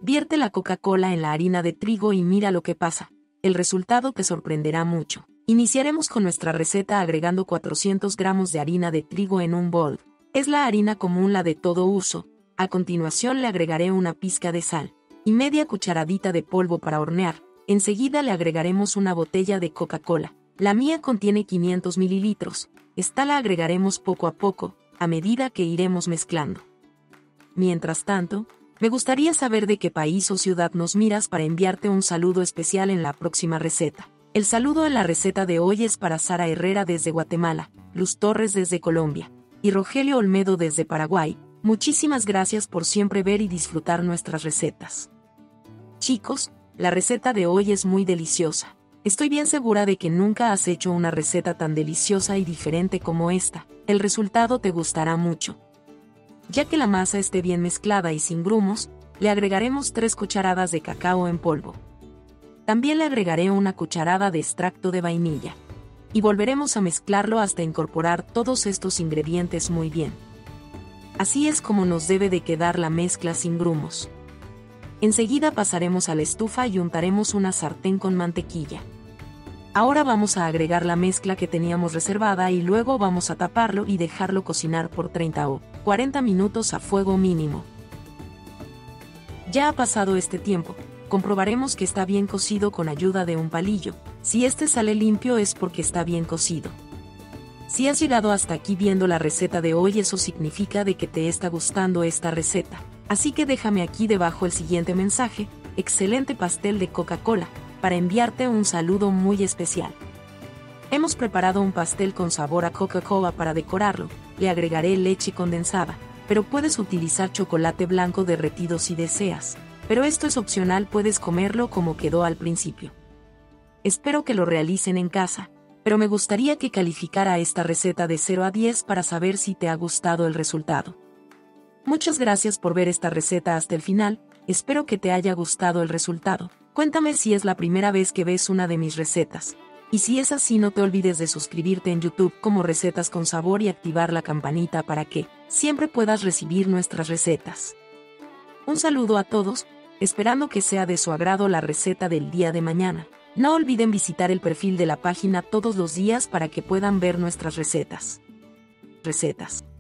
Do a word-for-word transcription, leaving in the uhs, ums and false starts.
Vierte la Coca-Cola en la harina de trigo y mira lo que pasa. El resultado te sorprenderá mucho. Iniciaremos con nuestra receta agregando cuatrocientos gramos de harina de trigo en un bol. Es la harina común, la de todo uso. A continuación le agregaré una pizca de sal y media cucharadita de polvo para hornear. Enseguida le agregaremos una botella de Coca-Cola. La mía contiene quinientos mililitros. Esta la agregaremos poco a poco, a medida que iremos mezclando. Mientras tanto, me gustaría saber de qué país o ciudad nos miras para enviarte un saludo especial en la próxima receta. El saludo en la receta de hoy es para Sara Herrera desde Guatemala, Luz Torres desde Colombia y Rogelio Olmedo desde Paraguay. Muchísimas gracias por siempre ver y disfrutar nuestras recetas. Chicos, la receta de hoy es muy deliciosa. Estoy bien segura de que nunca has hecho una receta tan deliciosa y diferente como esta. El resultado te gustará mucho. Ya que la masa esté bien mezclada y sin grumos, le agregaremos tres cucharadas de cacao en polvo. También le agregaré una cucharada de extracto de vainilla. Y volveremos a mezclarlo hasta incorporar todos estos ingredientes muy bien. Así es como nos debe de quedar la mezcla sin grumos. Enseguida pasaremos a la estufa y untaremos una sartén con mantequilla. Ahora vamos a agregar la mezcla que teníamos reservada y luego vamos a taparlo y dejarlo cocinar por treinta o cuarenta minutos a fuego mínimo. Ya ha pasado este tiempo, comprobaremos que está bien cocido con ayuda de un palillo. Si este sale limpio es porque está bien cocido. Si has llegado hasta aquí viendo la receta de hoy, eso significa de que te está gustando esta receta. Así que déjame aquí debajo el siguiente mensaje: excelente pastel de Coca-Cola, para enviarte un saludo muy especial. Hemos preparado un pastel con sabor a Coca-Cola. Para decorarlo, le agregaré leche condensada, pero puedes utilizar chocolate blanco derretido si deseas. Pero esto es opcional, puedes comerlo como quedó al principio. Espero que lo realicen en casa, pero me gustaría que calificara esta receta de cero a diez para saber si te ha gustado el resultado. Muchas gracias por ver esta receta hasta el final, espero que te haya gustado el resultado. Cuéntame si es la primera vez que ves una de mis recetas. Y si es así, no te olvides de suscribirte en YouTube como Recetas con Sabor y activar la campanita para que siempre puedas recibir nuestras recetas. Un saludo a todos, esperando que sea de su agrado la receta del día de mañana. No olviden visitar el perfil de la página todos los días para que puedan ver nuestras recetas. Recetas.